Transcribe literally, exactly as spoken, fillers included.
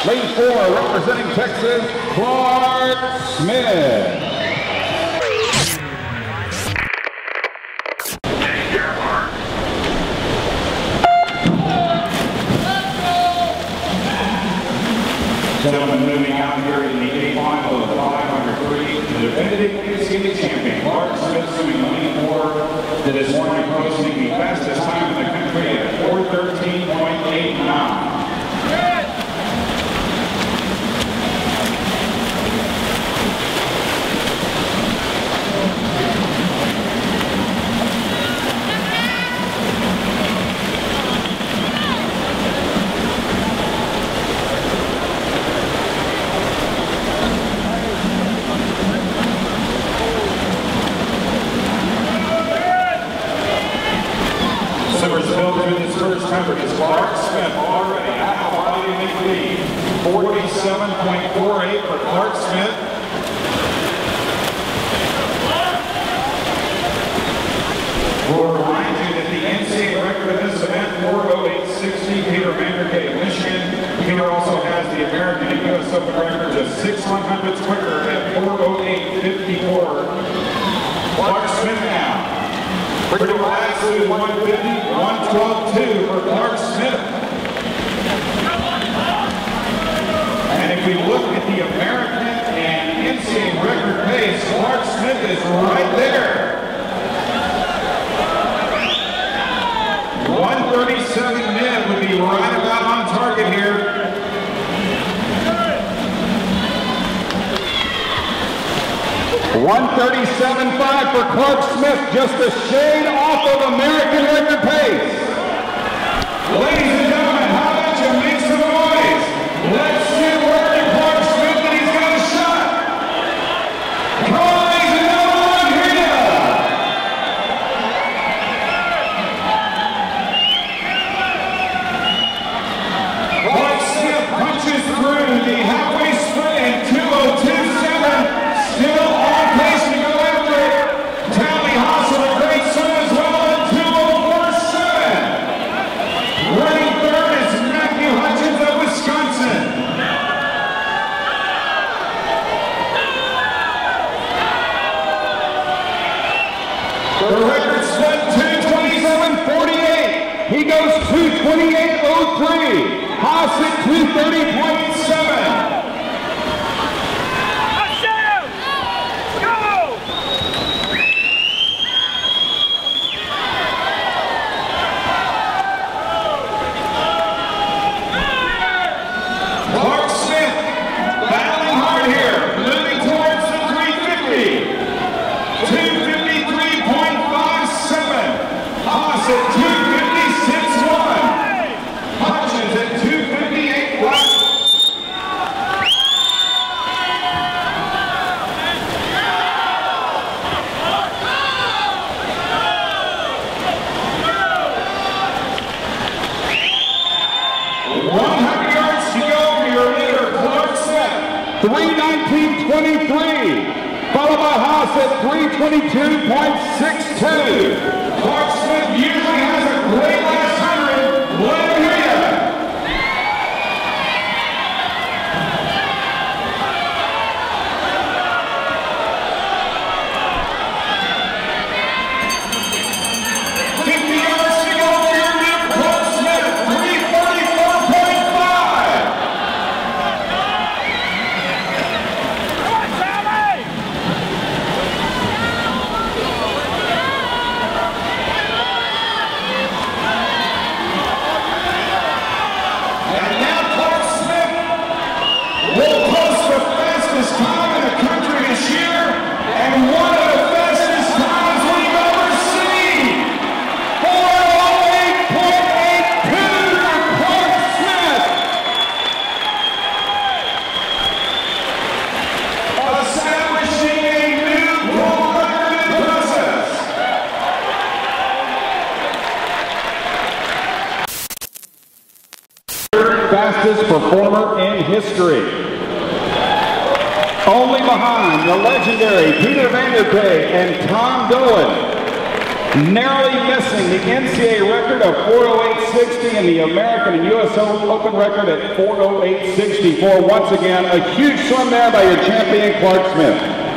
Lane four, representing Texas, Clark Smith. Gentlemen, moving out here in the A final of the five under three, the defending N C A A champion, Clark Smith, swimming lane four, that is morning posting the fastest time in the country at four thirteen point eight nine. Is Clark Smith already out body lead, forty-seven point four eight for Clark Smith. We'll remind you that the N C A A record of this event, four oh eight sixty, Peter Vanderkaay, Michigan. Peter also has the American and U S Open record just six one hundredths quicker at four oh eight fifty-four. Clark Smith now. Pretty relaxed one fifty, one twelve two for Clark Smith. And if we look at the American and N C A A record pace, Clark Smith is right there. one thirty-seven mid would be right about on target here. one thirty-seven point five for Clark Smith, just a shade off of American record pace. Ladies and gentlemen, how about you make some noise? Let's see where Clark Smith that he's got a shot. Come on, ladies and gentlemen, here you are. Clark Smith punches through the halfway sprint in two oh two seven, still on pace to go after it. Tally Hassel, a great swim as well, in two oh four seven. Running third is Matthew Hutchins of Wisconsin. The record split two twenty-seven forty-eight. He goes two twenty-eight oh three. Haas at two thirty point seven. three nineteen twenty-three, followed by Haas at three twenty-two point six two. Clark Smith usually has a great last hundred. Let him hear you. fifty yards to go for your new Clark Smith, three forty-four point five. Fastest performer in history. Only behind the legendary Peter Vanderkaay and Tom Dolan. Narrowly missing the N C A A record of four oh eight sixty and the American and U S Open record at four oh eight sixty-four. Once again, a huge swim there by your champion, Clark Smith.